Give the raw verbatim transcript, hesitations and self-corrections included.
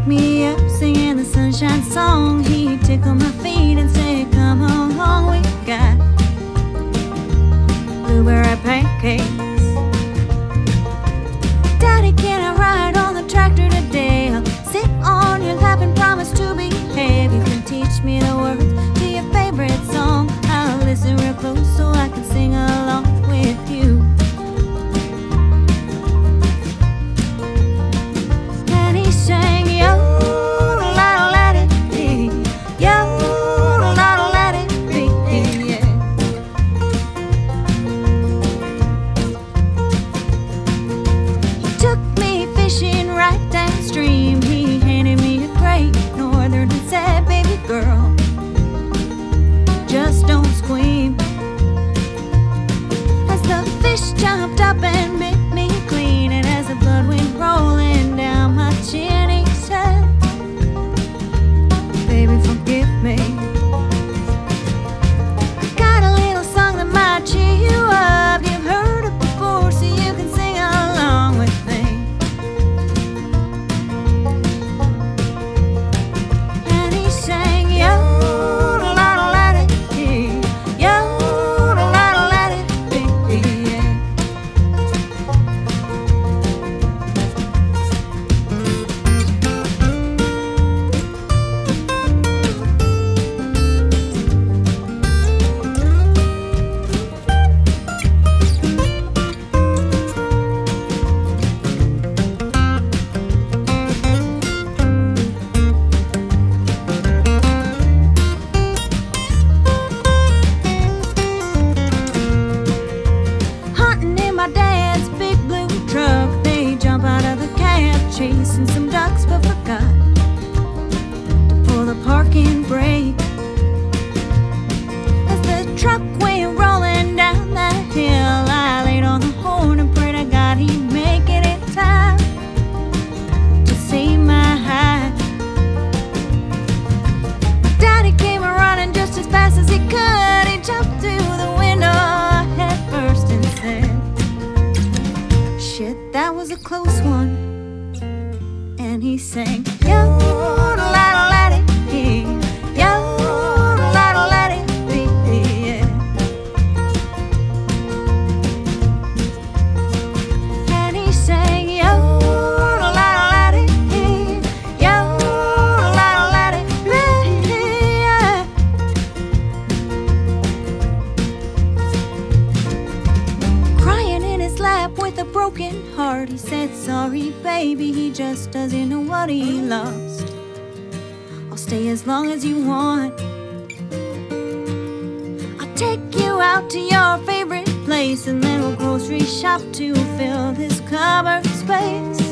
me up singing the sunshine song. He tickled my feet and said, come along, we got blueberry pancakes. Daddy, can I ride on the tractor today? I'll sit on your lap and promise to behave. You can teach me the words to your favorite song. I'll listen real close so I can sing along with you. And he sang, yo-la-la-la-dee, yo-la-la-la-dee, yeah. He took me fishing right downstream. He handed me a great northern and said, baby girl, just don't scream. As the fish jumped up and bit me clean, and as the blood went rolling down my chin, he said, baby, forgive me. I got a little song that might cheer you up. You've heard it before, so you can sing along with me. And he sang, yo-la-la-la-dee, yo-la-la-la-dee, yeah. Hunting in my dad's big blue truck, they jump out of the cab chasing some ducks, but forgot to pull the parking brake. As the truck went rolling down that hill, I laid on the horn and prayed to God he'd make it in time to save my hide. My daddy came running just as fast as he could. He jumped through the window head first and said, shit, that was a close one. And he sang, yo-la-la-la-dee, yo-la-la-la-dee, yeah. And he sang, yo-la-la-la-dee, yo-la-la-la-dee, yeah. Crying in his lap with a broken heart, he said, sorry baby, he just doesn't know what he lost. I'll stay as long as you want. I'll take you out to your favorite place, and then we'll grocery shop to fill this cupboard space.